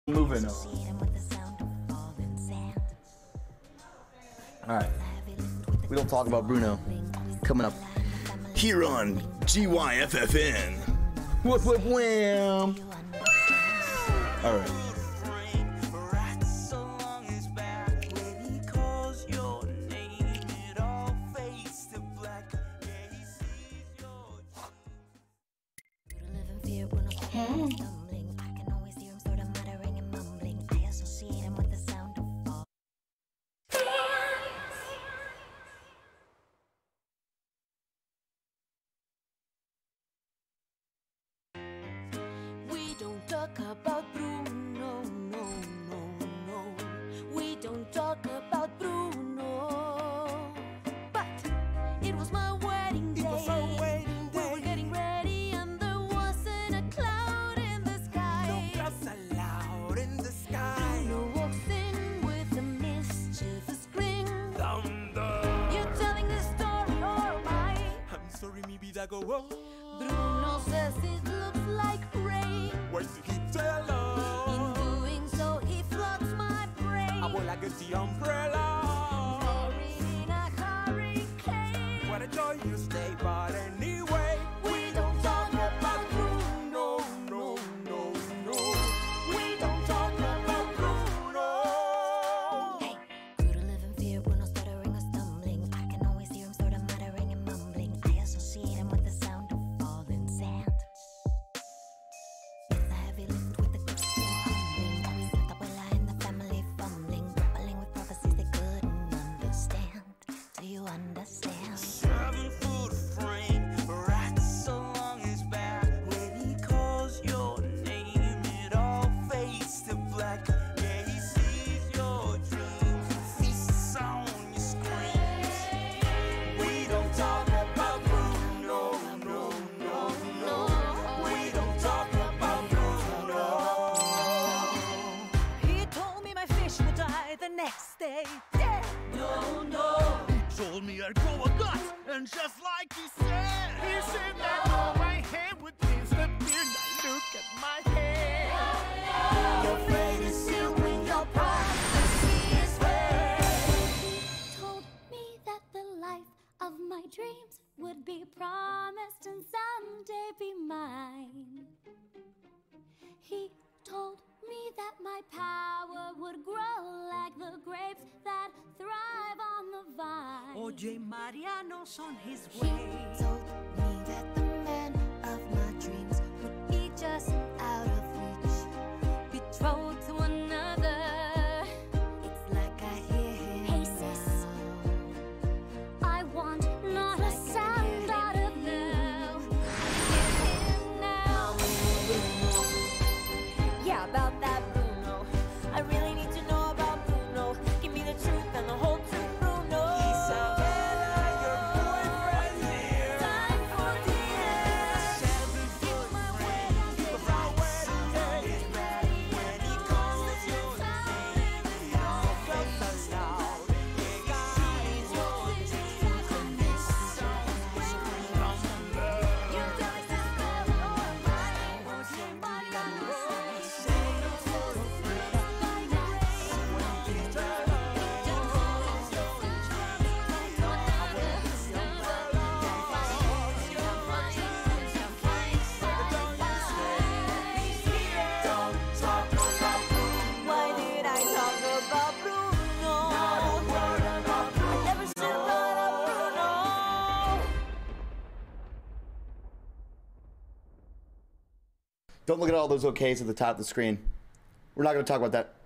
Moving on. All right. We don't talk about Bruno. Coming up here on GYFFN. Whoop whoop wham. All right. Don't talk about Bruno, no, no, no. We don't talk about Bruno. But it was my wedding day. We were getting ready and there wasn't a cloud in the sky. No clouds allowed in the sky. Bruno walks in with a mischievous grin. Thunder. You're telling this story or am I? I'm sorry, maybe that go wrong. Bruno says it looks like rain. Where's the keep alone? In doing so, he floods my brain. I will like the umbrella. Buried in a hurricane. What a joy you stay, but anyway, We don't talk about Bruno, no, no, no. We don't talk about Bruno. Hey, grew to live in fear, Bruno stuttering or stumbling. I can always hear him sort of muttering and mumbling. I associate him with the sound of falling sand. It's a heavy lift with the gifts and humbling. Always left abuela in the family fumbling, grappling with prophecies they couldn't understand. Do you understand? 7 foot frame, rats along his back. When he calls your name, it all fades to black. Yeah, he sees your dreams, feasts on your screams. We don't talk about Bruno, no, no, no. We don't talk about Bruno. He told me my fish would die the next day. Dead. No, no. He told me I'd grow a gut, and just like he said that all my hair would disappear. Now look at my hair. Your fate is sealed when your prophecy is read. He told me that the life of my dreams would be promised and someday be mine. He told me that my power would grow like the grapes that thrive on the vine. Oye, Mariano's on his He way. told me that the man of my dreams would be just out of reach, betrothed to another. It's like I hear him. Hey sis, I want not a sound out of now. I hear him now. Yeah, about that Bruno. I really need to know about Bruno. Give me the truth and the whole truth, Bruno. Isabella, your boyfriend here. Time for dinner. 7 foot frame, for our wedding day. When he calls your name, it all goes aloud. Yeah, he sees your dreams, and this song is thunder. You're telling this story or am I? Somebody I know. Why did I talk about Bruno? I never should have thought of Bruno. Don't look at all those okays at the top of the screen. We're not going to talk about that.